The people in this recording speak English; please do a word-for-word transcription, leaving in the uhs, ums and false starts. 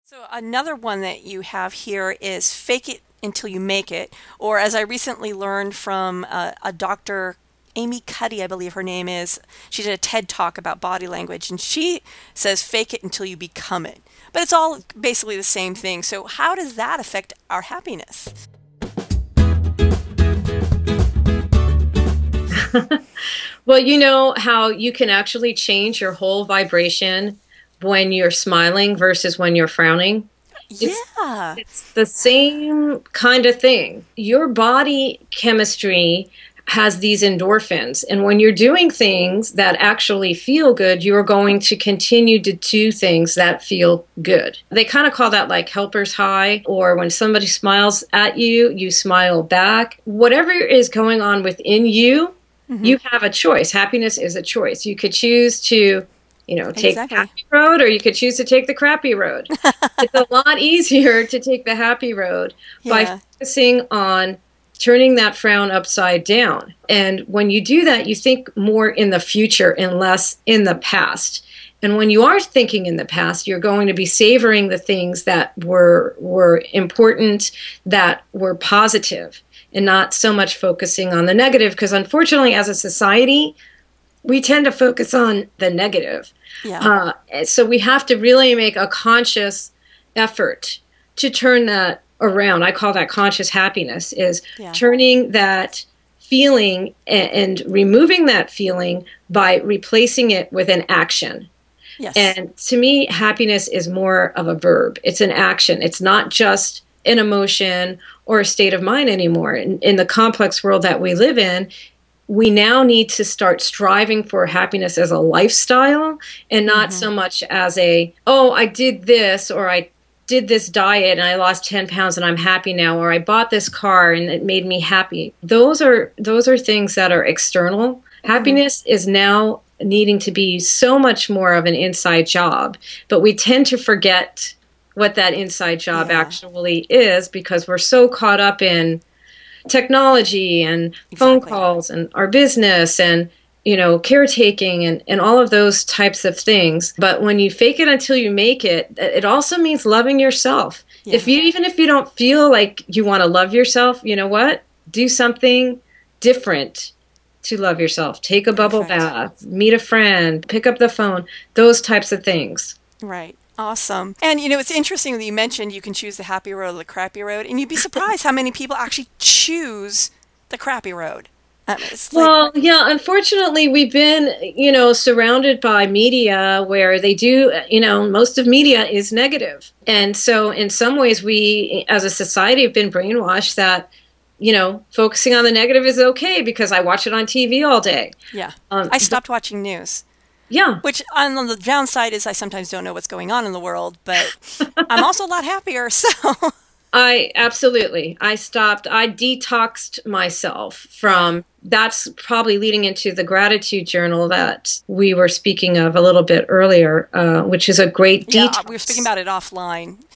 So another one that you have here is fake it until you make it, or as I recently learned from uh, a doctor, Amy Cuddy, I believe her name is, she did a TED talk about body language, and she says fake it until you become it. But it's all basically the same thing. So how does that affect our happiness? Well, you know how you can actually change your whole vibration when you're smiling versus when you're frowning? Yeah. It's, it's the same kind of thing. Your body chemistry has these endorphins, and when you're doing things that actually feel good, you're going to continue to do things that feel good. They kind of call that like helper's high, or when somebody smiles at you, you smile back. Whatever is going on within you, mm-hmm. you have a choice. Happiness is a choice. You could choose to you know, take exactly. the happy road, or you could choose to take the crappy road. It's a lot easier to take the happy road yeah. by focusing on turning that frown upside down. And when you do that, you think more in the future and less in the past. And when you are thinking in the past, you're going to be savoring the things that were were important, that were positive, and not so much focusing on the negative. Because unfortunately, as a society, we tend to focus on the negative. Yeah. Uh, so we have to really make a conscious effort to turn that around. I call that conscious happiness, is yeah. turning that feeling and, and removing that feeling by replacing it with an action. Yes. And to me, happiness is more of a verb. It's an action. It's not just an emotion or a state of mind anymore. In, in the complex world that we live in, we now need to start striving for happiness as a lifestyle, and not mm-hmm. so much as a, oh, I did this, or I did this diet and I lost ten pounds and I'm happy now, or I bought this car and it made me happy. Those are those are things that are external. Mm-hmm. Happiness is now needing to be so much more of an inside job, but we tend to forget what that inside job yeah. actually is, because we're so caught up in technology and exactly. phone calls and our business and, you know, caretaking and, and all of those types of things. But when you fake it until you make it, it also means loving yourself. Yeah. If you, even if you don't feel like you want to love yourself, you know what? Do something different to love yourself. Take a bubble Perfect. bath, meet a friend, pick up the phone, those types of things. Right. Awesome. And, you know, it's interesting that you mentioned you can choose the happy road or the crappy road, and you'd be surprised how many people actually choose the crappy road. Um, it's like, well, yeah, unfortunately, we've been, you know, surrounded by media where they do, you know, most of media is negative. And so in some ways, we, as a society, have been brainwashed that, you know, focusing on the negative is okay because I watch it on T V all day. Yeah. Um, I stopped watching news. Yeah. Which on the downside is I sometimes don't know what's going on in the world, but I'm also a lot happier. So I absolutely, I stopped, I detoxed myself from, that's probably leading into the gratitude journal that we were speaking of a little bit earlier, uh, which is a great yeah, detox. we were speaking about it offline.